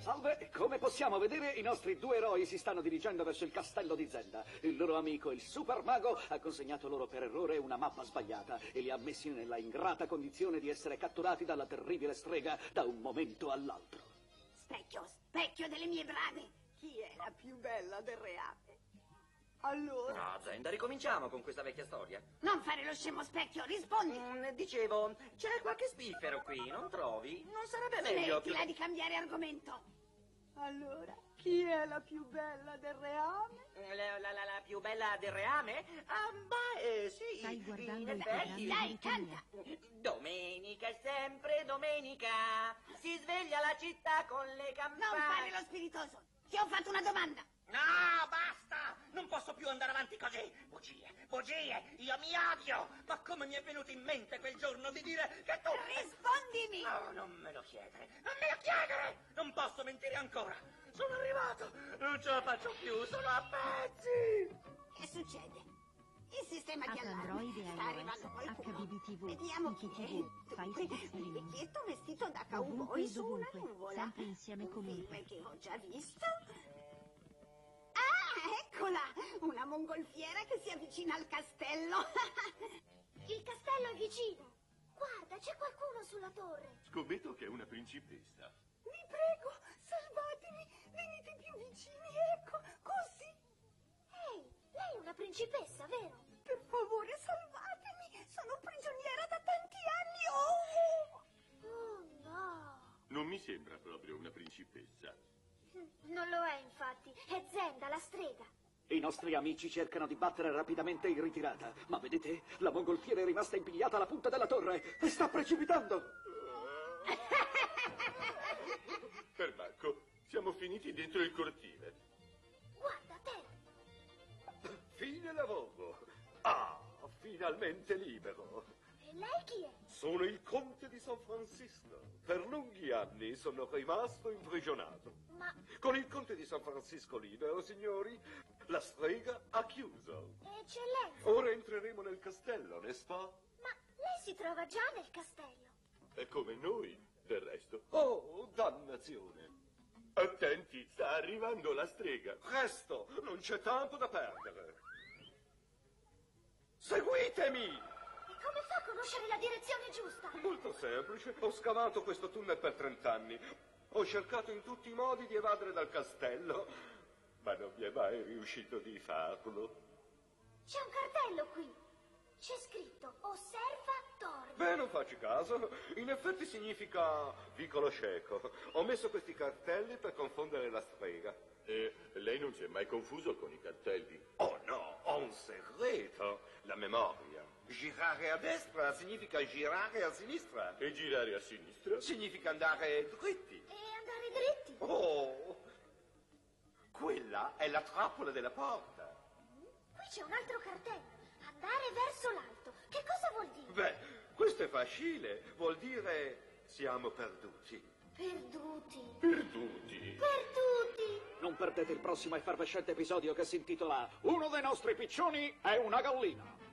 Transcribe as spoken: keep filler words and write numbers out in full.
Salve, come possiamo vedere i nostri due eroi si stanno dirigendo verso il castello di Zenda. Il loro amico, il super mago, ha consegnato loro per errore una mappa sbagliata e li ha messi nella ingrata condizione di essere catturati dalla terribile strega da un momento all'altro. Specchio, specchio delle mie brade! Chi è la più bella del reame? Allora? No, Zenda, ricominciamo con questa vecchia storia. Non fare lo scemo specchio, rispondi! Mm, dicevo, c'è qualche spiffero qui, non trovi? Non sarebbe meglio... Smettila di cambiare argomento! Allora, chi è la più bella del reame? La, la, la, la più bella del reame? Ah, beh, eh, sì. Stai guardando in il effetti. Dai, canta! Domenica è sempre domenica, si sveglia la città con le campane. Non fare lo spiritoso! Ti ho fatto una domanda! No, basta! Non posso più andare avanti così! Bugie, bugie! Io mi odio! Ma come mi è venuto in mente quel giorno di dire che tu... Rispondimi! No, non me lo chiedere! Non me lo chiedere! Non posso mentire ancora! Sono arrivato! Non ce la faccio più! Sono a pezzi! Che succede? Il sistema di Ad allarme Android e sta iOS, arrivando qualcuno. H B B T V, Vediamo chi I T T V, è. fai Dunque, istruzioni. vecchietto vestito da cowboy Ovunque, su una dovunque, nuvola. sempre insieme Un comunque. film che ho già visto. Ah, eccola! Una mongolfiera che si avvicina al castello. Il castello è vicino. Guarda, c'è qualcuno sulla torre. Scommetto che è una principessa. Vi prego, salvatemi, venite più vicini, ecco, così. Ehi, lei è una principessa, vero? Per favore, salvatemi, sono prigioniera da tanti anni. Oh! Oh, no. Non mi sembra proprio una principessa. Non lo è, infatti. È Zenda, la strega. I nostri amici cercano di battere rapidamente in ritirata, ma vedete? La mongolfiera è rimasta impigliata alla punta della torre e sta precipitando. Perbacco, siamo finiti dentro il cortile. Guarda, te. Fine lavoro. Ah, finalmente libero. E lei chi è? Sono il conte di San Francisco. Per lunghi anni sono rimasto imprigionato. Ma... Con il conte di San Francisco libero, signori, la strega ha chiuso. Eccellenza. Ora entreremo nel castello, n'est-ce pas? Ma lei si trova già nel castello. È come noi, del resto. Oh, dannazione. Attenti, sta arrivando la strega. Presto, non c'è tempo da perdere. Seguitemi! Come fa a conoscere la direzione giusta? Molto semplice. Ho scavato questo tunnel per trent'anni. Ho cercato in tutti i modi di evadere dal castello, ma non mi è mai riuscito di farlo. C'è un cartello qui. C'è scritto Osserva Torre. Beh, non facci caso. In effetti significa vicolo cieco. Ho messo questi cartelli per confondere la strega. E lei non si è mai confuso con i cartelli? Oh no, ho un segreto. La memoria. Girare a destra significa girare a sinistra. E girare a sinistra? Significa andare dritti. E andare dritti. Oh, quella è la trappola della porta. Qui c'è un altro cartello. Andare verso l'alto. Che cosa vuol dire? Beh, questo è facile. Vuol dire siamo perduti. Perduti. Perduti. Perduti. Non perdete il prossimo effervescente episodio che si intitola Uno dei nostri piccioni è una gallina.